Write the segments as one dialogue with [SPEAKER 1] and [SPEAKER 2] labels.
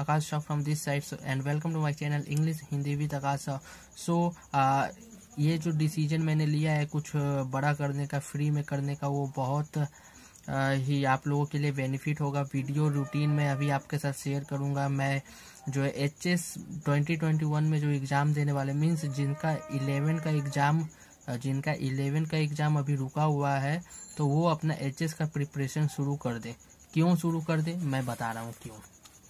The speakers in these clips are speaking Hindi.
[SPEAKER 1] Akash Shah from this side and welcome to my channel English Hindi with Akash Shah. So ये जो डिसीजन मैंने लिया है कुछ बड़ा करने का, फ्री में करने का, वो बहुत ही आप लोगों के लिए बेनिफिट होगा। वीडियो रूटीन में अभी आपके साथ शेयर करूंगा। मैं जो है HS 2021 में जो एग्ज़ाम देने वाले मीन्स जिनका 11 का एग्ज़ाम अभी रुका हुआ है, तो वो अपना HS का प्रिपरेशन शुरू कर दे। क्यों शुरू कर दे मैं बता रहा हूँ क्यों।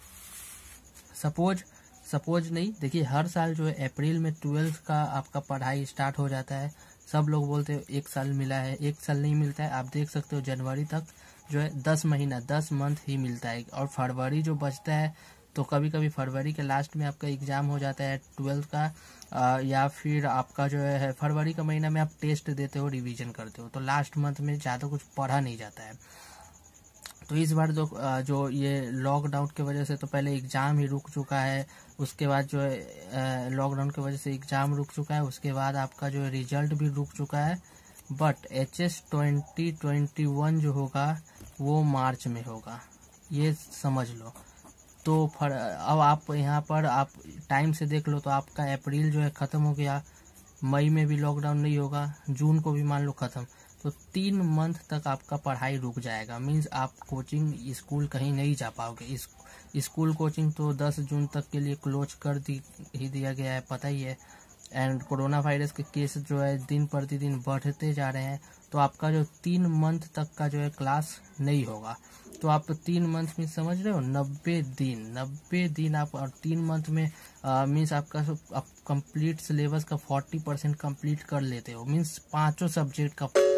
[SPEAKER 1] सपोज नहीं, देखिए हर साल जो है अप्रैल में 12th का आपका पढ़ाई स्टार्ट हो जाता है। सब लोग बोलते हैं 1 साल मिला है, 1 साल नहीं मिलता है। आप देख सकते हो जनवरी तक जो है 10 मंथ ही मिलता है, और फरवरी जो बचता है तो कभी कभी फरवरी के लास्ट में आपका एग्ज़ाम हो जाता है 12th का, या फिर आपका जो है फरवरी का महीना में आप टेस्ट देते हो, रिवीजन करते हो, तो लास्ट मंथ में ज़्यादा कुछ पढ़ा नहीं जाता है। तो इस बार जो ये लॉकडाउन की वजह से तो पहले एग्ज़ाम ही रुक चुका है, उसके बाद जो है लॉकडाउन की वजह से एग्ज़ाम रुक चुका है, उसके बाद आपका जो है रिजल्ट भी रुक चुका है। बट HS 2021 जो होगा वो मार्च में होगा, ये समझ लो। तो अब आप यहाँ पर आप टाइम से देख लो तो आपका अप्रैल जो है ख़त्म हो गया, मई में भी लॉकडाउन नहीं होगा, जून को भी मान लो ख़त्म, तो 3 मंथ तक आपका पढ़ाई रुक जाएगा। मीन्स आप कोचिंग स्कूल कहीं नहीं जा पाओगे। स्कूल कोचिंग तो 10 जून तक के लिए क्लोज कर दिया गया है, पता ही है। एंड कोरोना वायरस के केस जो है दिन प्रतिदिन बढ़ते जा रहे हैं, तो आपका जो 3 मंथ तक का जो है क्लास नहीं होगा। तो आप 3 मंथ में समझ रहे हो 90 दिन आप, और 3 मंथ में मीन्स आपका आप कंप्लीट सिलेबस का 40% कंप्लीट कर लेते हो। मीन्स पांचों सब्जेक्ट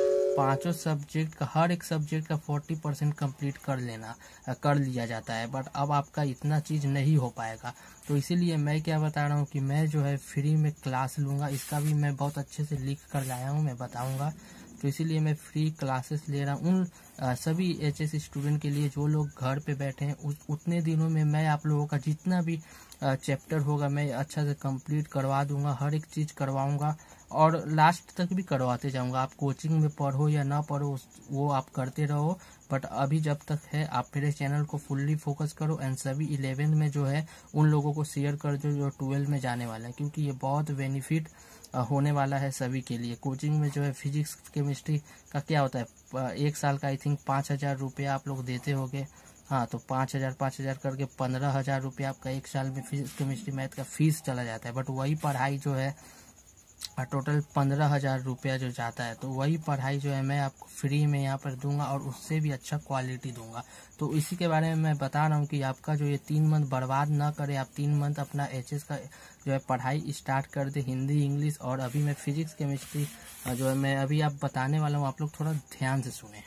[SPEAKER 1] का हर एक सब्जेक्ट का 40% कंप्लीट कर लिया जाता है। बट अब आपका इतना चीज़ नहीं हो पाएगा, तो इसीलिए मैं क्या बता रहा हूँ कि मैं जो है फ्री में क्लास लूँगा। इसका भी मैं बहुत अच्छे से लिख कर लाया हूँ, मैं बताऊँगा। तो इसीलिए मैं फ्री क्लासेस ले रहा हूँ उन सभी HS स्टूडेंट के लिए जो लोग घर पे बैठे हैं। उतने दिनों में मैं आप लोगों का जितना भी चैप्टर होगा मैं अच्छा से कंप्लीट करवा दूंगा, हर एक चीज़ करवाऊंगा, और लास्ट तक भी करवाते जाऊंगा। आप कोचिंग में पढ़ो या ना पढ़ो वो आप करते रहो, बट अभी जब तक है आप मेरे चैनल को फुल्ली फोकस करो। एंड सभी 11 में जो है उन लोगों को शेयर कर दो जो 12 में जाने वाला है, क्योंकि ये बहुत बेनिफिट होने वाला है सभी के लिए। कोचिंग में जो है फिजिक्स केमिस्ट्री का क्या होता है, 1 साल का आई थिंक 5,000 रुपया आप लोग देते होगे। हाँ, तो 5,000 करके 15,000 रुपया आपका 1 साल में फिजिक्स केमिस्ट्री मैथ का फीस चला जाता है। बट वही पढ़ाई जो है टोटल 15,000 रुपया जो जाता है, तो वही पढ़ाई जो है मैं आपको फ्री में यहाँ पर दूंगा, और उससे भी अच्छा क्वालिटी दूंगा। तो इसी के बारे में मैं बता रहा हूँ कि आपका जो ये 3 मंथ बर्बाद ना करे। आप 3 मंथ अपना HS का जो है पढ़ाई स्टार्ट कर दे, हिंदी इंग्लिश। और अभी मैं फिजिक्स केमिस्ट्री जो है मैं अभी आप बताने वाला हूँ, आप लोग थोड़ा ध्यान से सुने।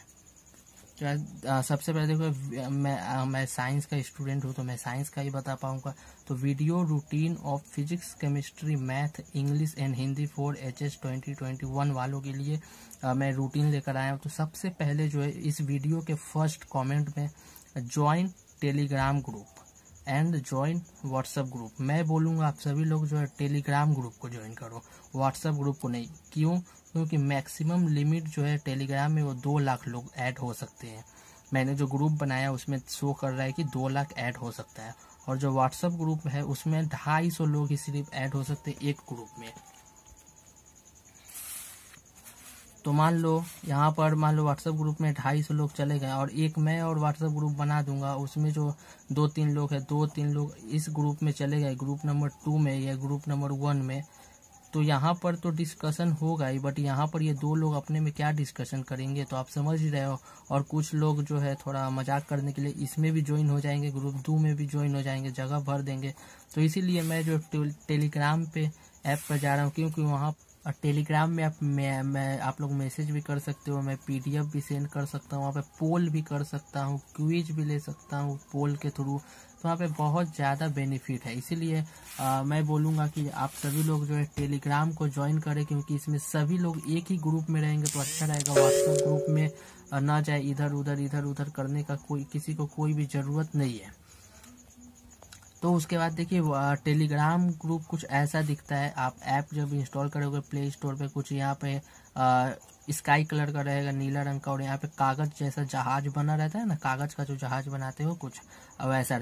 [SPEAKER 1] सबसे पहले देखो मैं साइंस का स्टूडेंट हूँ, तो मैं साइंस का ही बता पाऊंगा। तो video routine of physics chemistry math English and Hindi for HS 2021 वालों के लिए मैं रूटीन लेकर आया हूँ। तो सबसे पहले जो है इस वीडियो के फर्स्ट कमेंट में join Telegram group and join WhatsApp group. मैं बोलूँगा आप सभी लोग जो है टेलीग्राम ग्रुप को ज्वाइन करो, व्हाट्सएप ग्रुप को नहीं। क्यों? क्योंकि मैक्सिमम लिमिट जो है टेलीग्राम में वो 2 लाख लोग ऐड हो सकते हैं। मैंने जो ग्रुप बनाया उसमें शो कर रहा है कि 2 लाख ऐड हो सकता है, और जो व्हाट्सएप ग्रुप है उसमें 250 लोग ही सिर्फ ऐड हो सकते हैं एक ग्रुप में। तो मान लो यहाँ पर व्हाट्सएप ग्रुप में 250 लोग चले गए, और एक मैं और व्हाट्सएप ग्रुप बना दूंगा, उसमें जो 2-3 लोग हैं, 2-3 लोग इस ग्रुप में चले गए, ग्रुप नंबर 2 में या ग्रुप नंबर 1 में, तो यहाँ पर तो डिस्कशन होगा ही। बट यहाँ पर ये 2 लोग अपने में क्या डिस्कशन करेंगे, तो आप समझ ही रहे हो। और कुछ लोग जो है थोड़ा मजाक करने के लिए इसमें भी ज्वाइन हो जाएंगे, ग्रुप 2 में भी ज्वाइन हो जाएंगे, जगह भर देंगे। तो इसीलिए मैं जो टेलीग्राम पे ऐप पर जा रहा हूँ, क्योंकि वहाँ टेलीग्राम में आप लोग मैसेज भी कर सकते हो, मैं PDF भी सेंड कर सकता हूँ, वहाँ पे पोल भी कर सकता हूँ, क्विज भी ले सकता हूँ पोल के थ्रू। तो वहाँ पे बहुत ज़्यादा बेनिफिट है। इसीलिए मैं बोलूँगा कि आप सभी लोग जो है टेलीग्राम को ज्वाइन करें, क्योंकि इसमें सभी लोग एक ही ग्रुप में रहेंगे तो अच्छा रहेगा। व्हाट्सएप ग्रुप में ना जाए इधर उधर करने का किसी को कोई भी ज़रूरत नहीं है। तो उसके बाद देखिए टेलीग्राम ग्रुप कुछ ऐसा दिखता है। आप ऐप जब इंस्टॉल करोगे प्ले स्टोर पे, कुछ यहाँ पे स्काई कलर का रहेगा, नीला रंग का, और यहाँ पे कागज जैसा जहाज बना रहता है ना, कागज का जो जहाज बनाते हो कुछ वैसा रहेगा।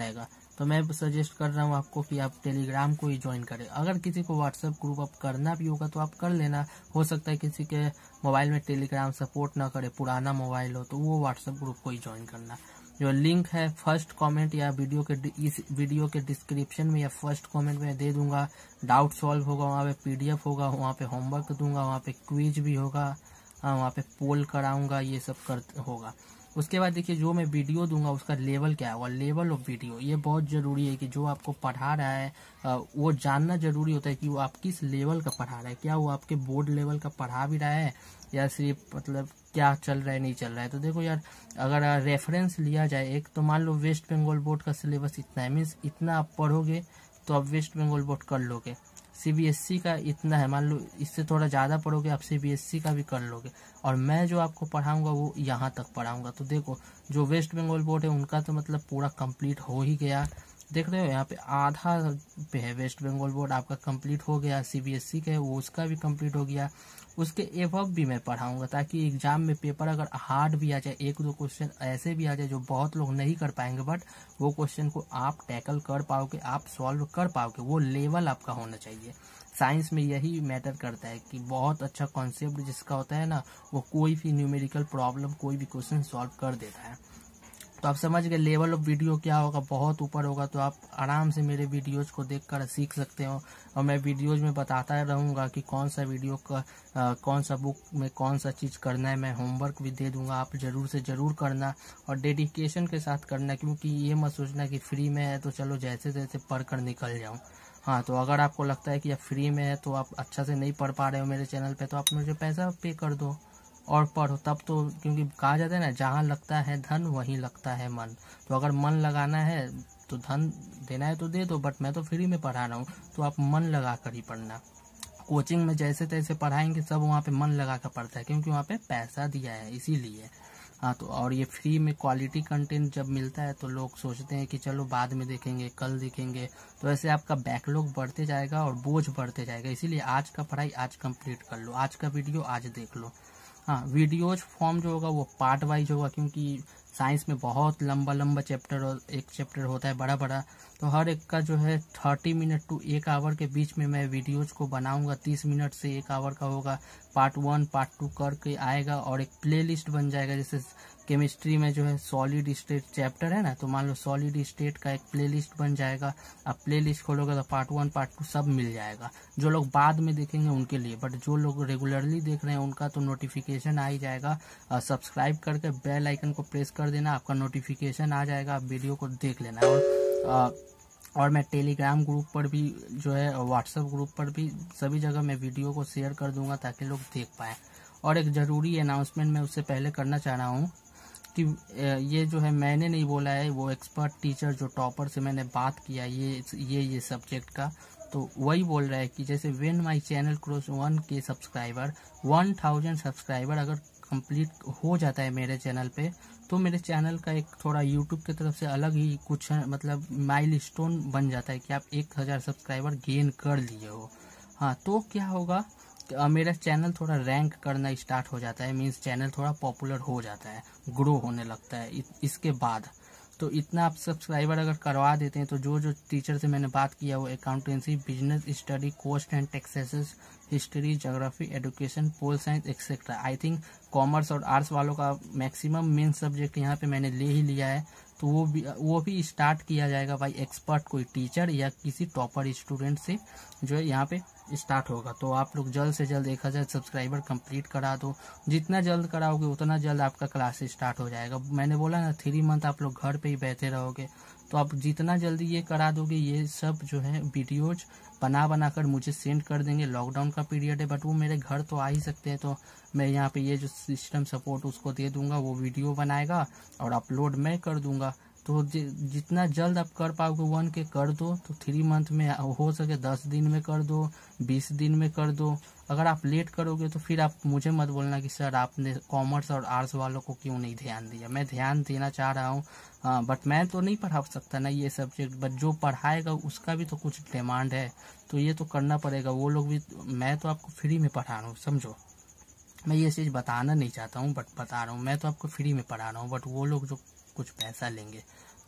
[SPEAKER 1] तो मैं सजेस्ट कर रहा हूँ आपको कि आप टेलीग्राम को ही ज्वाइन करें। अगर किसी को व्हाट्सएप ग्रुप अब करना भी होगा तो आप कर लेना, हो सकता है किसी के मोबाइल में टेलीग्राम सपोर्ट ना करे, पुराना मोबाइल हो, तो वो व्हाट्सएप ग्रुप को ही ज्वाइन करना। जो लिंक है फर्स्ट कमेंट या इस वीडियो के डिस्क्रिप्शन में या फर्स्ट कमेंट में दे दूंगा। डाउट सॉल्व होगा, वहाँ पे PDF होगा, वहाँ पे होमवर्क दूंगा, वहाँ पे क्विज भी होगा, वहाँ पे पोल कराऊंगा, ये सब होगा। उसके बाद देखिए जो मैं वीडियो दूंगा उसका लेवल क्या होगा, लेवल ऑफ वीडियो। ये बहुत जरूरी है कि जो आपको पढ़ा रहा है वो जानना जरूरी होता है कि वो आप किस लेवल का पढ़ा रहा है। क्या वो आपके बोर्ड लेवल का पढ़ा भी रहा है या सिर्फ मतलब क्या चल रहा है नहीं चल रहा है। तो देखो यार, अगर रेफरेंस लिया जाए एक, तो मान लो वेस्ट बंगाल बोर्ड का सिलेबस इतना है, मीन्स इतना आप पढ़ोगे तो आप वेस्ट बंगाल बोर्ड कर लोगे। CBSE का इतना है, मान लो इससे थोड़ा ज़्यादा पढ़ोगे आप CBSE का भी कर लोगे। और मैं जो आपको पढ़ाऊंगा वो यहाँ तक पढ़ाऊंगा। तो देखो जो वेस्ट बंगाल बोर्ड है उनका तो मतलब पूरा कंप्लीट हो ही गया, देख रहे हो यहाँ पे आधा पे है। वेस्ट बंगाल बोर्ड आपका कंप्लीट हो गया, CBSE का है वो उसका भी कंप्लीट हो गया। उसके एवब भी मैं पढ़ाऊंगा ताकि एग्जाम में पेपर अगर हार्ड भी आ जाए, एक दो क्वेश्चन ऐसे भी आ जाए जो बहुत लोग नहीं कर पाएंगे, बट वो क्वेश्चन को आप टैकल कर पाओगे, आप सॉल्व कर पाओगे, वो लेवल आपका होना चाहिए। साइंस में यही मैटर करता है कि बहुत अच्छा कॉन्सेप्ट जिसका होता है ना, वो कोई भी न्यूमेरिकल प्रॉब्लम, कोई भी क्वेश्चन सॉल्व कर देता है। तो आप समझ गए लेवल ऑफ वीडियो क्या होगा, बहुत ऊपर होगा। तो आप आराम से मेरे वीडियोज को देखकर सीख सकते हो। और मैं वीडियोज में बताता रहूँगा कि कौन सा वीडियो का कौन सा बुक में कौन सा चीज़ करना है। मैं होमवर्क भी दे दूंगा, आप जरूर से ज़रूर करना और डेडिकेशन के साथ करना। क्योंकि ये मत सोचना कि फ्री में है तो चलो जैसे तैसे पढ़ कर निकल जाऊँ। हाँ, तो अगर आपको लगता है कि आप फ्री में है तो आप अच्छा से नहीं पढ़ पा रहे हो मेरे चैनल पे, तो आप मुझे पैसा पे कर दो और पढ़ो तब तो। क्योंकि कहा जाता है ना, जहाँ लगता है धन वहीं लगता है मन। तो अगर मन लगाना है तो धन देना है तो दे दो, बट मैं तो फ्री में पढ़ा रहा हूँ, तो आप मन लगा कर ही पढ़ना। कोचिंग में जैसे तैसे पढ़ाएंगे सब, वहाँ पे मन लगा कर पढ़ता है क्योंकि वहाँ पे पैसा दिया है इसीलिए। हाँ, तो और ये फ्री में क्वालिटी कंटेंट जब मिलता है तो लोग सोचते हैं कि चलो बाद में देखेंगे, कल देखेंगे। तो ऐसे आपका बैकलॉग बढ़ते जाएगा और बोझ बढ़ते जाएगा। इसीलिए आज का पढ़ाई आज कंप्लीट कर लो, आज का वीडियो आज देख लो। हाँ, वीडियोज फॉर्म जो होगा वो पार्ट वाइज होगा, क्योंकि साइंस में बहुत लंबा लंबा चैप्टर और एक चैप्टर होता है बड़ा बड़ा। तो हर एक का जो है 30 मिनट टू 1 आवर के बीच में मैं वीडियोज को बनाऊंगा। 30 मिनट से 1 आवर का होगा। पार्ट 1 पार्ट 2 करके आएगा और एक प्लेलिस्ट बन जाएगा। जैसे केमिस्ट्री में जो है सॉलिड स्टेट चैप्टर है ना, तो मान लो सॉलिड स्टेट का एक प्लेलिस्ट बन जाएगा। अब प्लेलिस्ट खोलोगे तो पार्ट 1 पार्ट 2 सब मिल जाएगा। जो लोग बाद में देखेंगे उनके लिए, बट जो लोग रेगुलरली देख रहे हैं उनका तो नोटिफिकेशन आ ही जाएगा। सब्सक्राइब करके बेल आइकन को प्रेस कर देना, आपका नोटिफिकेशन आ जाएगा, आप वीडियो को देख लेना। और मैं टेलीग्राम ग्रुप पर भी जो है, व्हाट्सएप ग्रुप पर भी, सभी जगह मैं वीडियो को शेयर कर दूंगा ताकि लोग देख पाएँ। और एक ज़रूरी अनाउंसमेंट मैं उससे पहले करना चाह रहा हूँ कि ये जो है मैंने नहीं बोला है, वो एक्सपर्ट टीचर जो टॉपर से मैंने बात किया ये सब्जेक्ट का, तो वही बोल रहा है कि जैसे when my channel cross 1K subscriber, 1000 subscriber अगर कंप्लीट हो जाता है मेरे चैनल पे, तो मेरे चैनल का एक थोड़ा यूट्यूब की तरफ से अलग ही कुछ मतलब माइलस्टोन बन जाता है कि आप 1000 सब्सक्राइबर गेन कर लिए हो। हाँ, तो क्या होगा, मेरा चैनल थोड़ा रैंक करना स्टार्ट हो जाता है, मीन्स चैनल थोड़ा पॉपुलर हो जाता है, ग्रो होने लगता है इसके बाद। तो इतना आप सब्सक्राइबर अगर करवा देते हैं तो जो टीचर से मैंने बात किया वो accountancy, business study, cost and taxes, history, geography, education, pol science etcetera. I think commerce और आर्ट्स वालों का मैक्सिमम मेन सब्जेक्ट यहाँ पे मैंने ले ही लिया है। तो वो भी स्टार्ट किया जाएगा भाई एक्सपर्ट कोई टीचर या किसी टॉपर स्टूडेंट से जो है यहाँ पे स्टार्ट होगा। तो आप लोग जल्द से जल्द 1000 सब्सक्राइबर कंप्लीट करा दो। जितना जल्द कराओगे उतना जल्द आपका क्लास स्टार्ट हो जाएगा। मैंने बोला ना 3 मंथ आप लोग घर पे ही बैठे रहोगे, तो आप जितना जल्दी ये करा दोगे, ये सब जो है वीडियोज बना कर मुझे सेंड कर देंगे। लॉकडाउन का पीरियड है बट वो मेरे घर तो आ ही सकते हैं, तो मैं यहाँ पे ये जो सिस्टम सपोर्ट उसको दे दूंगा, वो वीडियो बनाएगा और अपलोड मैं कर दूंगा। तो जितना जल्द आप कर पाओगे 1K कर दो। तो 3 मंथ में हो सके 10 दिन में कर दो, 20 दिन में कर दो। अगर आप लेट करोगे तो फिर आप मुझे मत बोलना कि सर आपने कॉमर्स और आर्ट्स वालों को क्यों नहीं ध्यान दिया। मैं ध्यान देना चाह रहा हूँ, बट मैं तो नहीं पढ़ा सकता ना ये सब्जेक्ट, बट जो पढ़ाएगा उसका भी तो कुछ डिमांड है, तो ये तो करना पड़ेगा। वो लोग भी, मैं तो आपको फ्री में पढ़ा रहा हूँ, समझो। मैं ये चीज़ बताना नहीं चाहता हूँ बट बता रहा हूँ, मैं तो आपको फ्री में पढ़ा रहा हूँ, बट वो लोग जो कुछ पैसा लेंगे,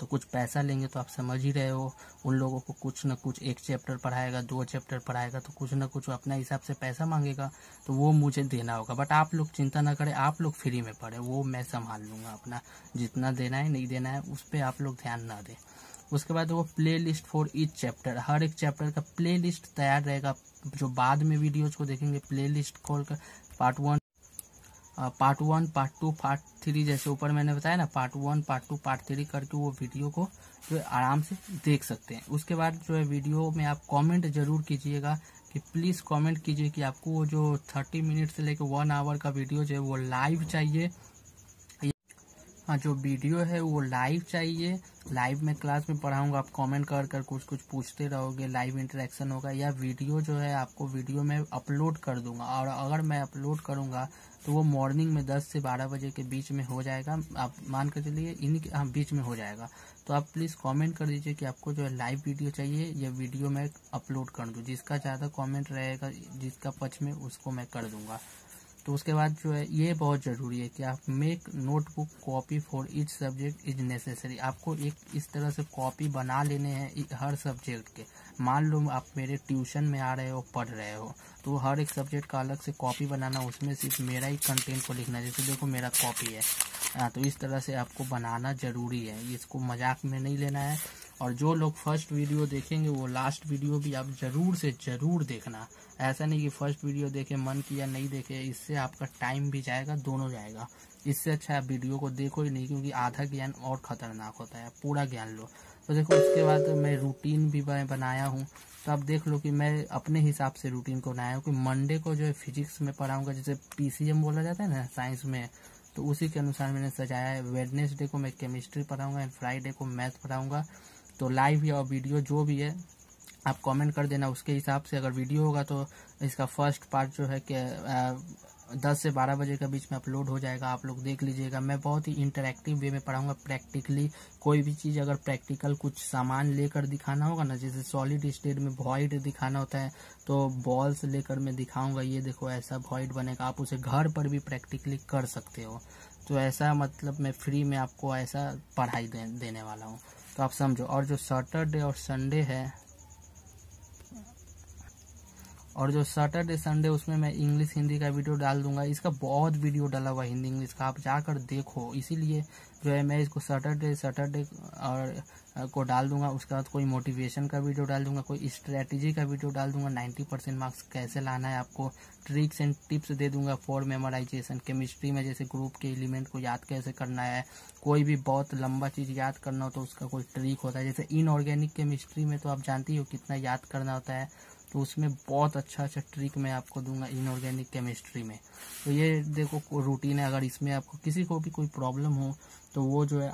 [SPEAKER 1] तो कुछ पैसा लेंगे तो आप समझ ही रहे हो, उन लोगों को कुछ न कुछ 1 चैप्टर पढ़ाएगा, 2 चैप्टर पढ़ाएगा, तो कुछ न कुछ अपने हिसाब से पैसा मांगेगा, तो वो मुझे देना होगा। बट आप लोग चिंता ना करें, आप लोग फ्री में पढ़े, वो मैं संभाल लूँगा अपना, जितना देना है नहीं देना है उस पर आप लोग ध्यान ना दें। उसके बाद वो playlist for each chapter, हर एक चैप्टर का प्ले लिस्ट तैयार रहेगा, जो बाद में वीडियोज को देखेंगे प्ले लिस्ट खोल कर पार्ट 1, पार्ट 2, पार्ट 3, जैसे ऊपर मैंने बताया ना, पार्ट 1, पार्ट 2, पार्ट 3 करके वो वीडियो को जो है आराम से देख सकते हैं। उसके बाद जो है वीडियो में आप कमेंट जरूर कीजिएगा कि प्लीज़ कमेंट कीजिए कि आपको वो जो 30 मिनट से लेकर 1 आवर का वीडियो जो है वो लाइव चाहिए। हाँ, जो वीडियो है वो लाइव चाहिए, लाइव में क्लास में पढ़ाऊंगा, आप कमेंट कर कर कुछ कुछ पूछते रहोगे, लाइव इंटरेक्शन होगा, या वीडियो जो है आपको वीडियो में अपलोड कर दूंगा। और अगर मैं अपलोड करूंगा तो वो मॉर्निंग में 10 से 12 बजे के बीच में हो जाएगा, आप मान कर चलिए इन्हीं बीच में हो जाएगा। तो आप प्लीज़ कमेंट कर दीजिए कि आपको जो है लाइव वीडियो चाहिए या वीडियो मैं अपलोड कर दूँ। जिसका ज़्यादा कमेंट रहेगा, जिसका पक्ष में, उसको मैं कर दूँगा। तो उसके बाद जो है ये बहुत ज़रूरी है कि आप make notebook copy for each subject is necessary. आपको एक इस तरह से कॉपी बना लेने हैं हर सब्जेक्ट के। मान लो आप मेरे ट्यूशन में आ रहे हो, पढ़ रहे हो, तो हर एक सब्जेक्ट का अलग से कॉपी बनाना, उसमें सिर्फ मेरा ही कंटेंट को लिखना। जैसे देखो मेरा कॉपी है, तो इस तरह से आपको बनाना ज़रूरी है, इसको मजाक में नहीं लेना है। और जो लोग फर्स्ट वीडियो देखेंगे वो लास्ट वीडियो भी आप ज़रूर से ज़रूर देखना। ऐसा नहीं कि फर्स्ट वीडियो देखे मन किया नहीं देखे, इससे आपका टाइम भी जाएगा, दोनों जाएगा। इससे अच्छा आप वीडियो को देखो ही नहीं, क्योंकि आधा ज्ञान और ख़तरनाक होता है, पूरा ज्ञान लो। तो देखो उसके बाद मैं रूटीन भी बनाया हूँ, तो आप देख लो कि मैं अपने हिसाब से रूटीन को बनाया हूँ कि मंडे को जो है फिजिक्स में पढ़ाऊँगा, जैसे PCM बोला जाता है ना साइंस में, तो उसी के अनुसार मैंने सजाया है। वेडनेसडे को मैं केमिस्ट्री पढ़ाऊँगा एंड फ्राइडे को मैथ पढ़ाऊँगा। तो लाइव या वीडियो जो भी है आप कमेंट कर देना, उसके हिसाब से अगर वीडियो होगा तो इसका फर्स्ट पार्ट जो है कि 10 से 12 बजे के बीच में अपलोड हो जाएगा, आप लोग देख लीजिएगा। मैं बहुत ही इंटरेक्टिव वे में पढ़ाऊंगा, प्रैक्टिकली कोई भी चीज़ अगर प्रैक्टिकल कुछ सामान लेकर दिखाना होगा ना, जैसे सॉलिड स्टेट में वॉइड दिखाना होता है तो बॉल्स लेकर मैं दिखाऊंगा, ये देखो ऐसा वॉइड बनेगा, आप उसे घर पर भी प्रैक्टिकली कर सकते हो। तो ऐसा मतलब मैं फ्री में आपको ऐसा पढ़ाई देने वाला हूँ, तो आप समझो। और जो सैटरडे और संडे है, और जो सैटरडे संडे उसमें मैं इंग्लिश हिंदी का वीडियो डाल दूंगा। इसका बहुत वीडियो डाला हुआ हिंदी इंग्लिश का, आप जाकर देखो। इसीलिए जो है मैं इसको सैटरडे और को डाल दूंगा। उसके बाद कोई मोटिवेशन का वीडियो डाल दूंगा, कोई स्ट्रेटजी का वीडियो डाल दूंगा, 90% मार्क्स कैसे लाना है, आपको ट्रिक्स एंड टिप्स दे दूंगा फॉर मेमोराइजेशन। केमिस्ट्री में जैसे ग्रुप के एलिमेंट को याद कैसे करना है, कोई भी बहुत लंबा चीज़ याद करना हो तो उसका कोई ट्रिक होता है। जैसे इनऑर्गेनिक केमिस्ट्री में तो आप जानती हो कितना याद करना होता है, तो उसमें बहुत अच्छा ट्रिक मैं आपको दूंगा इनऑर्गेनिक केमिस्ट्री में। तो ये देखो रूटीन है। अगर इसमें आपको किसी को भी कोई प्रॉब्लम हो तो वो जो है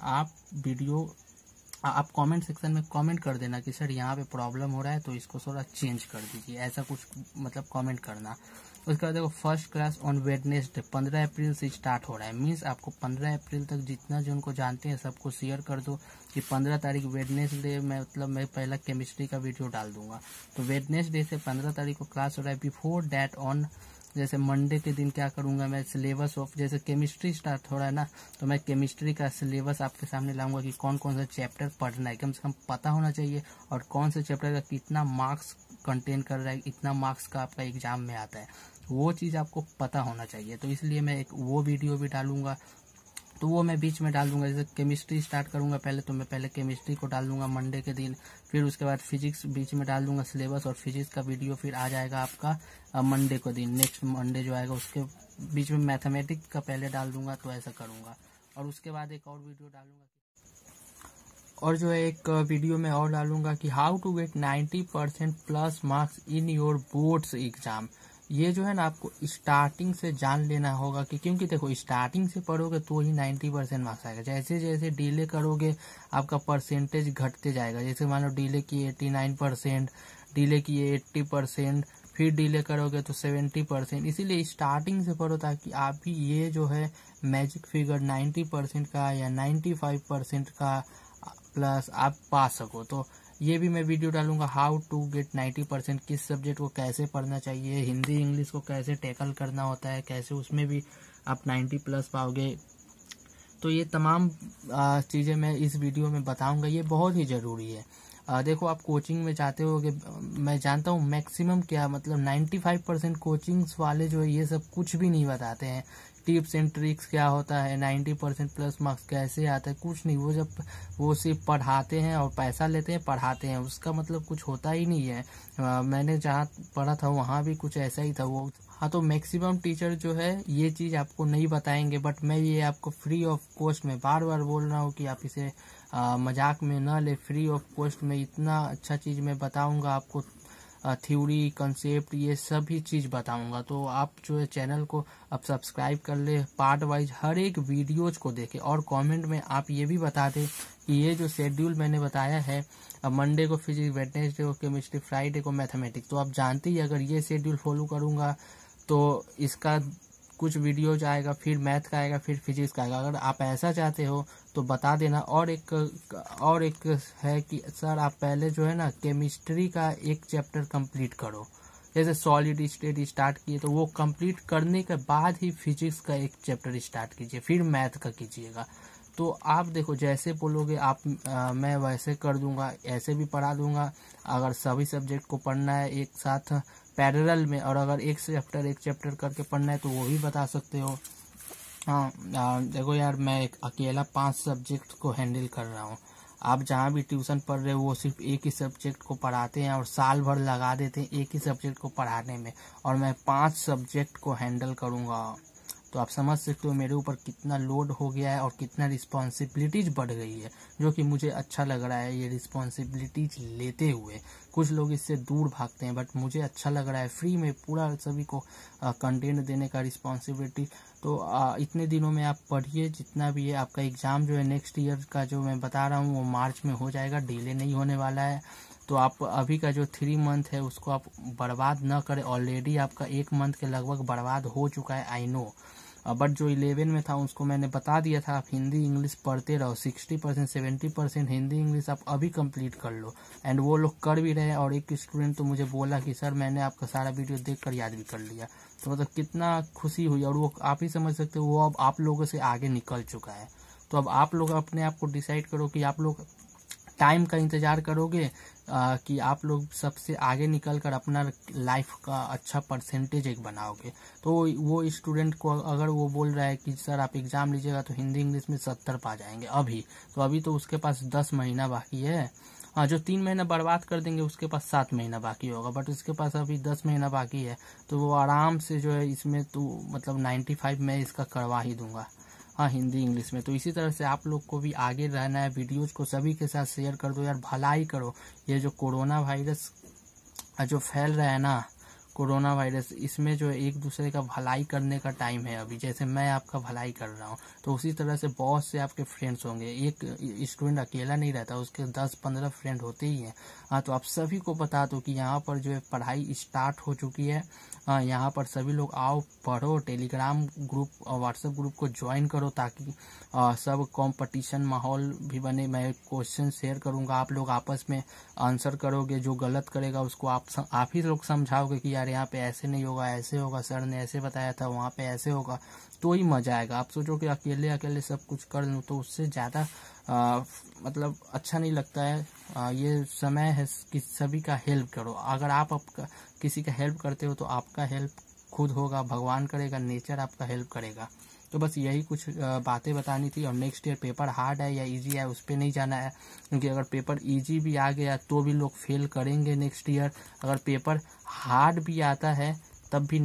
[SPEAKER 1] आप कमेंट सेक्शन में कमेंट कर देना कि सर यहाँ पे प्रॉब्लम हो रहा है तो इसको थोड़ा चेंज कर दीजिए, ऐसा कुछ मतलब कमेंट करना। उसके बाद देखो first class on Wednesday 15 April से स्टार्ट हो रहा है। मीन्स आपको 15 अप्रैल तक जितना जो उनको जानते हैं सबको शेयर कर दो कि 15 तारीख वेडनेसडे में मतलब मैं पहला केमिस्ट्री का वीडियो डाल दूंगा। तो वेडनेसडे से 15 तारीख को क्लास हो रहा है। बिफोर डैट ऑन जैसे मंडे के दिन क्या करूंगा मैं, सिलेबस ऑफ जैसे केमिस्ट्री स्टार्ट हो रहा है ना, तो मैं केमिस्ट्री का सिलेबस आपके सामने लाऊंगा कि कौन कौन सा चैप्टर पढ़ना है, कम से कम पता होना चाहिए, और कौन से चैप्टर का कितना मार्क्स कंटेन कर रहा है, इतना मार्क्स का आपका एग्जाम में आता है, वो चीज़ आपको पता होना चाहिए। तो इसलिए मैं एक वो वीडियो भी डालूंगा, तो वो मैं बीच में डाल दूंगा। जैसे केमिस्ट्री स्टार्ट करूंगा पहले, तो मैं पहले केमिस्ट्री को डाल दूंगा मंडे के दिन, फिर उसके बाद फिजिक्स बीच में डाल दूंगा सिलेबस, और फिजिक्स का वीडियो फिर आ जाएगा आपका मंडे को दिन, नेक्स्ट मंडे जो आएगा उसके बीच में मैथमेटिक्स का पहले डाल दूंगा। तो ऐसा करूंगा, और उसके बाद एक और वीडियो डालूंगा, और जो है एक वीडियो में और डालूंगा कि how to get 90% plus marks in your boards exam. ये जो है ना आपको स्टार्टिंग से जान लेना होगा कि, क्योंकि देखो स्टार्टिंग से पढ़ोगे तो ही 90% मार्क्स आएगा। जैसे जैसे डिले करोगे आपका परसेंटेज घटते जाएगा। जैसे मान लो डिले किए 89%, डिले किए 80%, फिर डिले करोगे तो 70%। इसीलिए स्टार्टिंग से पढ़ो ताकि आप भी ये जो है मैजिक फिगर 90% का या 95% का प्लस आप पा सको। तो ये भी मैं वीडियो डालूंगा, हाउ टू गेट 90%, किस सब्जेक्ट को कैसे पढ़ना चाहिए, हिंदी इंग्लिश को कैसे टैकल करना होता है, कैसे उसमें भी आप 90 प्लस पाओगे। तो ये तमाम चीज़ें मैं इस वीडियो में बताऊंगा, ये बहुत ही ज़रूरी है। देखो आप कोचिंग में जाते हो कि मैं जानता हूँ मैक्सिमम क्या मतलब 95% कोचिंग्स वाले जो है ये सब कुछ भी नहीं बताते हैं। टिप्स एंड ट्रिक्स क्या होता है, 90% प्लस मार्क्स कैसे आता है, कुछ नहीं। वो सिर्फ पढ़ाते हैं और पैसा लेते हैं, पढ़ाते हैं, उसका मतलब कुछ होता ही नहीं है। मैंने जहाँ पढ़ा था वहाँ भी कुछ ऐसा ही था वो। हाँ, तो मैक्सिमम टीचर जो है ये चीज़ आपको नहीं बताएंगे, बट मैं ये आपको फ्री ऑफ कॉस्ट में बार बार बोल रहा हूँ कि आप इसे मजाक में न ले। फ्री ऑफ कॉस्ट में इतना अच्छा चीज़ मैं बताऊंगा आपको, थ्योरी कंसेप्ट ये सभी चीज़ बताऊंगा। तो आप जो है चैनल को अब सब्सक्राइब कर ले, पार्ट वाइज हर एक वीडियोज को देखें, और कमेंट में आप ये भी बता दें कि ये जो शेड्यूल मैंने बताया है, मंडे को फिजिक्स, वेडनेसडे को केमिस्ट्री, फ्राइडे को मैथमेटिक्स, तो आप जानते ही अगर ये शेड्यूल फॉलो करूंगा तो इसका कुछ वीडियोज आएगा, फिर मैथ का आएगा, फिर फिजिक्स का आएगा। अगर आप ऐसा चाहते हो तो बता देना। और एक है कि सर आप पहले जो है ना केमिस्ट्री का एक चैप्टर कंप्लीट करो, जैसे सॉलिड स्टेट स्टार्ट किए तो वो कंप्लीट करने के बाद ही फिजिक्स का एक चैप्टर स्टार्ट कीजिए, फिर मैथ का कीजिएगा। तो आप देखो जैसे बोलोगे आप मैं वैसे कर दूंगा, ऐसे भी पढ़ा दूंगा। अगर सभी सब्जेक्ट को पढ़ना है एक साथ पैरेलल में, और अगर एक चैप्टर करके पढ़ना है तो वो भी बता सकते हो। हाँ, देखो यार मैं अकेला 5 सब्जेक्ट को हैंडल कर रहा हूँ। आप जहाँ भी ट्यूशन पढ़ रहे हो वो सिर्फ एक ही सब्जेक्ट को पढ़ाते हैं और साल भर लगा देते हैं एक ही सब्जेक्ट को पढ़ाने में, और मैं 5 सब्जेक्ट को हैंडल करूँगा। तो आप समझ सकते हो मेरे ऊपर कितना लोड हो गया है और कितना रिस्पॉन्सिबिलिटीज बढ़ गई है, जो कि मुझे अच्छा लग रहा है ये रिस्पॉन्सिबिलिटीज लेते हुए। कुछ लोग इससे दूर भागते हैं, बट मुझे अच्छा लग रहा है फ्री में पूरा सभी को कंटेंट देने का रिस्पॉन्सिबिलिटी। तो इतने दिनों में आप पढ़िए जितना भी है। आपका एग्ज़ाम जो है नेक्स्ट ईयर का जो मैं बता रहा हूँ वो मार्च में हो जाएगा, डिले नहीं होने वाला है। तो आप अभी का जो 3 मंथ है उसको आप बर्बाद न करें। ऑलरेडी आपका 1 मंथ के लगभग बर्बाद हो चुका है, आई नो। बट जो 11 में था उसको मैंने बता दिया था, आप हिंदी इंग्लिश पढ़ते रहो। 60% 70% हिंदी इंग्लिश आप अभी कंप्लीट कर लो, एंड वो लोग कर भी रहे हैं। और एक स्टूडेंट तो मुझे बोला कि सर मैंने आपका सारा वीडियो देखकर याद भी कर लिया। तो मतलब कितना खुशी हुई, और वो आप ही समझ सकते हो वो अब आप लोगों से आगे निकल चुका है। तो अब आप लोग अपने आप को डिसाइड करो कि आप लोग टाइम का इंतजार करोगे कि आप लोग सबसे आगे निकल कर अपना लाइफ का अच्छा परसेंटेज एक बनाओगे। तो वो स्टूडेंट को अगर वो बोल रहा है कि सर आप एग्जाम लीजिएगा तो हिंदी इंग्लिश में 70 पा जाएंगे अभी तो उसके पास 10 महीना बाकी है। हाँ, जो 3 महीना बर्बाद कर देंगे उसके पास 7 महीना बाकी होगा, बट उसके पास अभी 10 महीना बाकी है। तो वो आराम से जो है इसमें तो मतलब 95 मैं इसका करवा ही दूंगा, हाँ, हिंदी इंग्लिश में। तो इसी तरह से आप लोग को भी आगे रहना है, वीडियोज को सभी के साथ शेयर कर दो यार, भलाई करो। ये जो कोरोना वायरस जो फैल रहा है ना, कोरोना वायरस, इसमें जो एक दूसरे का भलाई करने का टाइम है अभी। जैसे मैं आपका भलाई कर रहा हूँ तो उसी तरह से बहुत से आपके फ्रेंड्स होंगे। एक स्टूडेंट अकेला नहीं रहता, उसके 10-15 फ्रेंड होते ही हैं। हाँ, तो आप सभी को बता दो कि यहाँ पर जो है पढ़ाई स्टार्ट हो चुकी है। हाँ, यहाँ पर सभी लोग आओ, पढ़ो, टेलीग्राम ग्रुप और व्हाट्सएप ग्रुप को ज्वाइन करो, ताकि सब कंपटीशन माहौल भी बने। मैं क्वेश्चन शेयर करूँगा, आप लोग आपस में आंसर करोगे। जो गलत करेगा उसको आप ही लोग समझाओगे कि यार यहाँ पे ऐसे नहीं होगा, ऐसे होगा, सर ने ऐसे बताया था, वहाँ पे ऐसे होगा, तो ही मजा आएगा। आप सोचो कि अकेले अकेले सब कुछ कर लूँ तो उससे ज़्यादा मतलब अच्छा नहीं लगता है। ये समय है कि सभी का हेल्प करो। अगर आप किसी का हेल्प करते हो तो आपका हेल्प खुद होगा, भगवान करेगा, नेचर आपका हेल्प करेगा। तो बस यही कुछ बातें बतानी थी। और नेक्स्ट ईयर पेपर हार्ड है या इजी है उस पर नहीं जाना है, क्योंकि अगर पेपर इजी भी आ गया तो भी लोग फेल करेंगे नेक्स्ट ईयर। अगर पेपर हार्ड भी आता है तब भी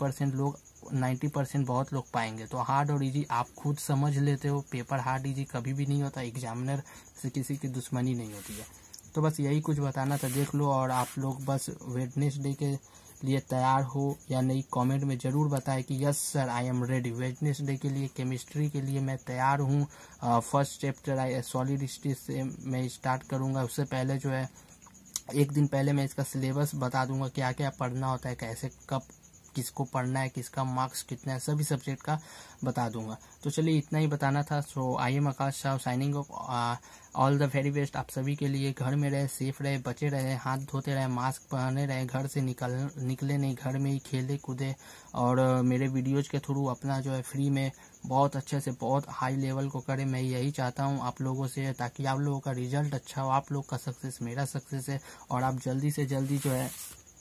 [SPEAKER 1] 90% बहुत लोग पाएंगे। तो हार्ड और इजी आप खुद समझ लेते हो, पेपर हार्ड इजी कभी भी नहीं होता, एग्जामिनर से किसी की दुश्मनी नहीं होती है। तो बस यही कुछ बताना था, देख लो। और आप लोग बस वेडनेसडे के लिए तैयार हो या नहीं, कमेंट में ज़रूर बताएं कि yes sir I am ready. Wednesday के लिए केमिस्ट्री के लिए मैं तैयार हूँ। फर्स्ट चैप्टर सॉलिड स्टेट से मैं स्टार्ट करूँगा। उससे पहले जो है 1 दिन पहले मैं इसका सिलेबस बता दूंगा, क्या क्या पढ़ना होता है, कैसे कब किसको पढ़ना है, किसका मार्क्स कितना है, सभी सब्जेक्ट का बता दूंगा। तो चलिए इतना ही बताना था। So I am Akash Sahu signing off. All the very best आप सभी के लिए। घर में रहे, सेफ रहे, बचे रहे, हाथ धोते रहे, मास्क पहने रहे, घर से निकले नहीं, घर में ही खेले कूदे और मेरे वीडियोज के थ्रू अपना जो है फ्री में बहुत अच्छे से बहुत हाई लेवल को करें। मैं यही चाहता हूं आप लोगों से, ताकि आप लोगों का रिजल्ट अच्छा हो, आप लोग का सक्सेस मेरा सक्सेस है और आप जल्दी से जल्दी जो है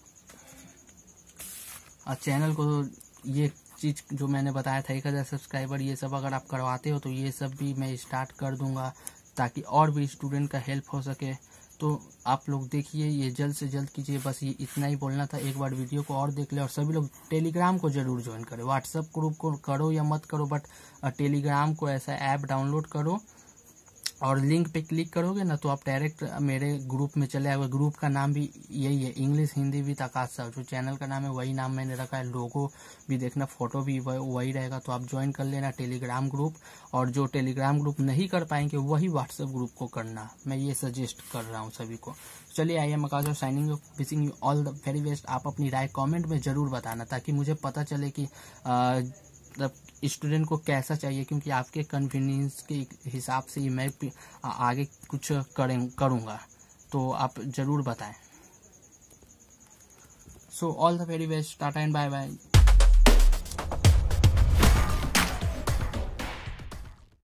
[SPEAKER 1] चैनल को ये चीज़ जो मैंने बताया था 1000 सब्सक्राइबर ये सब अगर आप करवाते हो तो ये सब भी मैं स्टार्ट कर दूंगा, ताकि और भी स्टूडेंट का हेल्प हो सके। तो आप लोग देखिए, ये जल्द से जल्द कीजिए। बस ये इतना ही बोलना था। एक बार वीडियो को और देख ले और सभी लोग टेलीग्राम को जरूर ज्वाइन करें। व्हाट्सएप ग्रुप को करो या मत करो, बट टेलीग्राम को ऐसा ऐप डाउनलोड करो और लिंक पे क्लिक करोगे ना तो आप डायरेक्ट मेरे ग्रुप में चले आओगे। ग्रुप का नाम भी यही है, English Hindi with Akash sir. जो चैनल का नाम है वही नाम मैंने रखा है। लोगो भी देखना, फोटो भी वही रहेगा, तो आप ज्वाइन कर लेना टेलीग्राम ग्रुप। और जो टेलीग्राम ग्रुप नहीं कर पाएंगे वही व्हाट्सएप ग्रुप को करना, मैं ये सजेस्ट कर रहा हूँ सभी को। चलिए, I am Akash signing off, wishing you all the very best. आप अपनी राय कॉमेंट में जरूर बताना, ताकि मुझे पता चले कि स्टूडेंट को कैसा चाहिए, क्योंकि आपके कन्वीनियंस के हिसाब से ही मैं आगे कुछ करूँगा, तो आप ज़रूर बताएं। So all the very best, tata and bye bye.